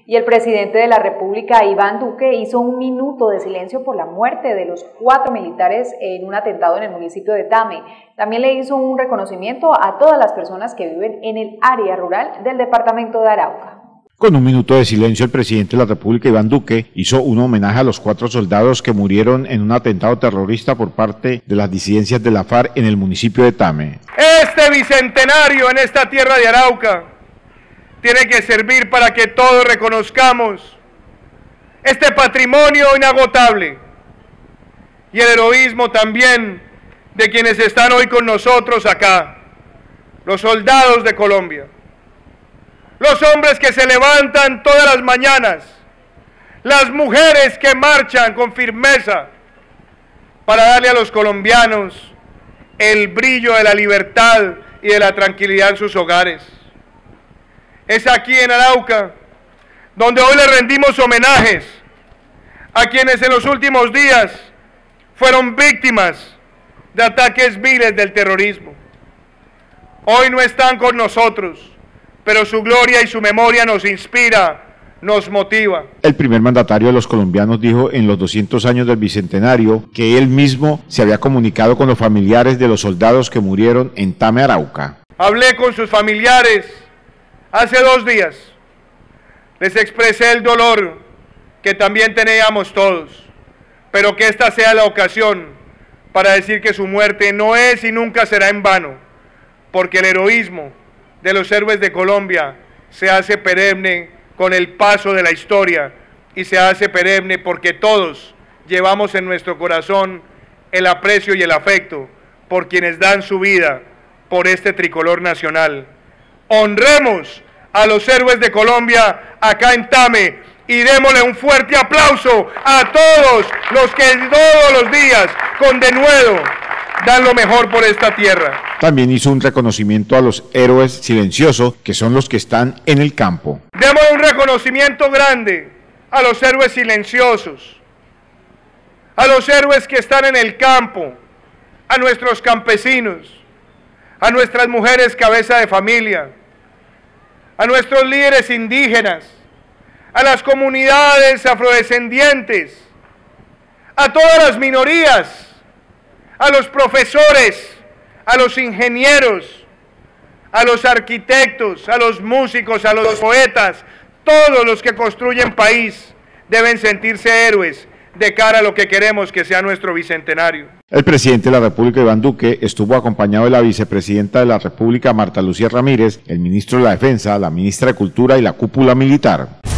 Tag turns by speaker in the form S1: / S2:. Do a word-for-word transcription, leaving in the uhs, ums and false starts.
S1: Y el presidente de la República, Iván Duque, hizo un minuto de silencio por la muerte de los cuatro militares en un atentado en el municipio de Tame. También le hizo un reconocimiento a todas las personas que viven en el área rural del departamento de Arauca.
S2: Con un minuto de silencio, el presidente de la República, Iván Duque, hizo un homenaje a los cuatro soldados que murieron en un atentado terrorista por parte de las disidencias de la FARC en el municipio de Tame.
S3: Este bicentenario en esta tierra de Arauca tiene que servir para que todos reconozcamos este patrimonio inagotable y el heroísmo también de quienes están hoy con nosotros acá, los soldados de Colombia, los hombres que se levantan todas las mañanas, las mujeres que marchan con firmeza para darle a los colombianos el brillo de la libertad y de la tranquilidad en sus hogares. Es aquí en Arauca donde hoy le rendimos homenajes a quienes en los últimos días fueron víctimas de ataques viles del terrorismo. Hoy no están con nosotros, pero su gloria y su memoria nos inspira, nos motiva.
S2: El primer mandatario de los colombianos dijo en los doscientos años del Bicentenario que él mismo se había comunicado con los familiares de los soldados que murieron en Tame, Arauca.
S3: Hablé con sus familiares hace dos días, les expresé el dolor que también teníamos todos, pero que esta sea la ocasión para decir que su muerte no es y nunca será en vano, porque el heroísmo de los héroes de Colombia se hace perenne con el paso de la historia y se hace perenne porque todos llevamos en nuestro corazón el aprecio y el afecto por quienes dan su vida por este tricolor nacional. Honremos a los héroes de Colombia acá en Tame y démosle un fuerte aplauso a todos los que todos los días con denuedo dan lo mejor por esta tierra.
S2: También hizo un reconocimiento a los héroes silenciosos, que son los que están en el campo.
S3: Démosle un reconocimiento grande a los héroes silenciosos, a los héroes que están en el campo, a nuestros campesinos, a nuestras mujeres cabeza de familia, a nuestros líderes indígenas, a las comunidades afrodescendientes, a todas las minorías, a los profesores, a los ingenieros, a los arquitectos, a los músicos, a los poetas, todos los que construyen país deben sentirse héroes de cara a lo que queremos que sea nuestro bicentenario.
S2: El presidente de la República, Iván Duque, estuvo acompañado de la vicepresidenta de la República, Marta Lucía Ramírez, el ministro de la Defensa, la ministra de Cultura y la cúpula militar.